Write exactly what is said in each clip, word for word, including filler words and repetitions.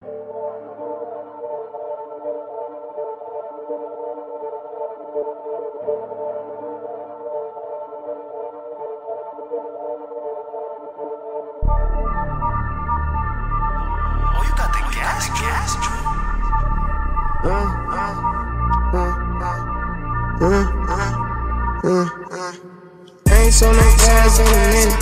Ain't so no gas in a minute.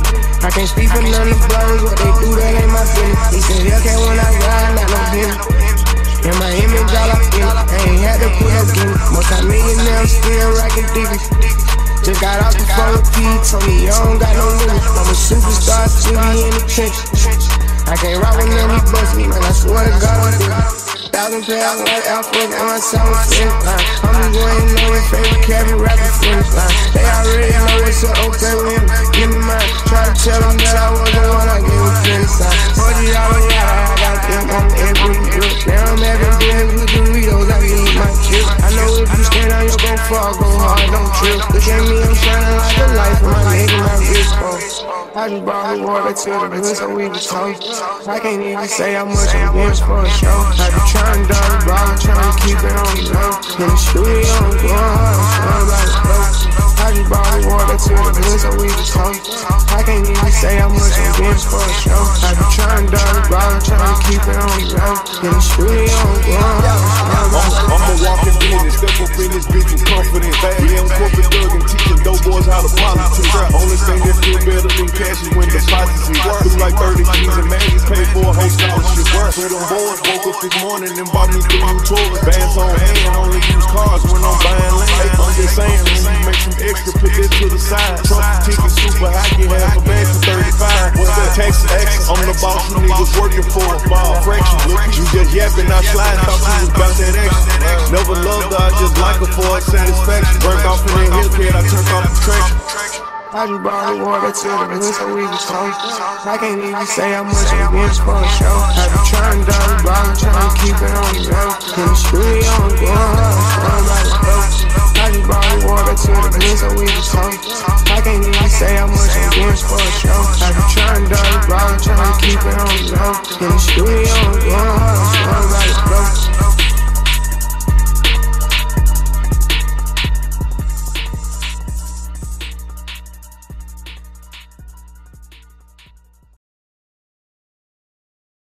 I can't speak for none of the brothers, what they do, that ain't my business. He said, Hellcat when I ride, not no business. And my image all up in it, I ain't had to put no guinea. Multi-millionaire, still racking digits. Just got off the phone with P, told me you don't got no limits. I'm a superstar, still be in the trenches. I can't rock with none, he bust me, man, I swear to God I'm different. Thousand pounds like Alpha and my son was finish line. I'm just going to know your favorite cabin rapper finish line. They already know what's up, okay with him. Give me mine. Try to tell them that I wasn't the one I gave a finish line. Told you all the yada, I got them on every grip. Now I'm having beers with Doritos, I can eat my chips. I know if you stand on your gon' fall, go hard, don't trip. Look at me, I'm shining like the light from my neck and my wrist, oh. I just brought the water to the hood so we can talk. I can't even say how much I'm getting for a show. I be trying to dodge the ball, trying to keep it on the low. In the studio, I'm going hard, I'm like a flow. I just brought the water to the hood so we can talk. I can't even say how much I'm getting for a show. I be trying to dodge the ball, trying to keep it on the low. In the studio, I'm going hard, I'm like a flow. I'm a walking business, step up in this bitch with confidence. Yeah, I'm corporate thug and teaching dope boys how to politics. Only thing that feel better than cash is when deposits is worth. Look like thirty G's and man, he's paid for a whole scholarship worth. So them boys woke up this morning and bought me three new toys. Bands on hand, only use cars when I'm buying land. I'm just saying, when you make some extra, put this to the side. Trump ticket super high, get half a bag for thirty-five. What's that? Tax X, I'm the boss you niggas working for. Ball fraction, look, you just yapping, I slide, thought you was about that action. Never loved her, I just like her for her satisfaction. Burnt off in that Hellcat, I turned off the traction. I just brought the water to the hood so we can talk. I can't even say how much I'm getting for a show. I be trying to dodge the ball, trying to keep it on the low. In the studio, I'm going hard, I'm like a flow. I just brought the water to the hood so we can talk. I can't even say how much I'm getting for a show. I be trying to dodge the ball, trying to keep it on the low. In the studio, I'm going hard.